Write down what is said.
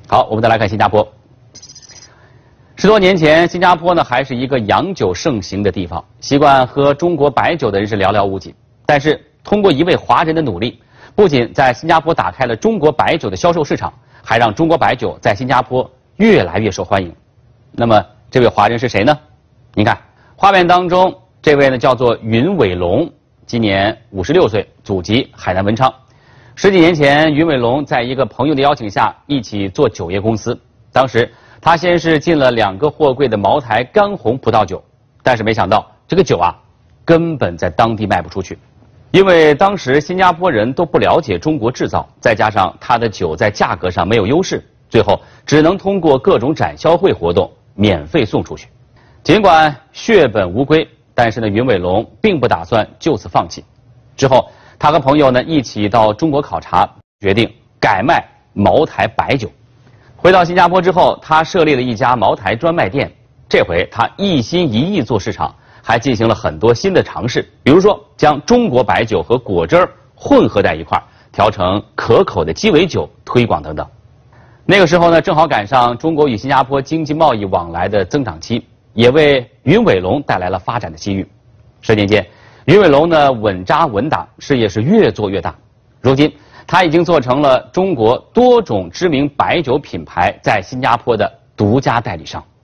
好，我们再来看新加坡。10多年前，新加坡呢还是一个洋酒盛行的地方，习惯喝中国白酒的人是寥寥无几。但是，通过一位华人的努力，不仅在新加坡打开了中国白酒的销售市场，还让中国白酒在新加坡越来越受欢迎。那么，这位华人是谁呢？您看，画面当中这位呢叫做云伟龙，今年56岁，祖籍海南文昌。10几年前，云伟龙在一个朋友的邀请下，一起做酒业公司。当时，他先是进了2个货柜的茅台干红葡萄酒，但是没想到这个酒啊，根本在当地卖不出去，因为当时新加坡人都不了解中国制造，再加上他的酒在价格上没有优势，最后只能通过各种展销会活动免费送出去。尽管血本无归，但是呢，云伟龙并不打算就此放弃。之后，他和朋友呢一起到中国考察，决定改卖茅台白酒。回到新加坡之后，他设立了一家茅台专卖店。这回他一心一意做市场，还进行了很多新的尝试，比如说将中国白酒和果汁混合在一块，调成可口的鸡尾酒推广等等。那个时候呢，正好赶上中国与新加坡经济贸易往来的增长期，也为云伟龙带来了发展的机遇。10年间，云伟龙呢稳扎稳打，事业是越做越大。如今，他已经做成了中国多种知名白酒品牌在新加坡的独家代理商。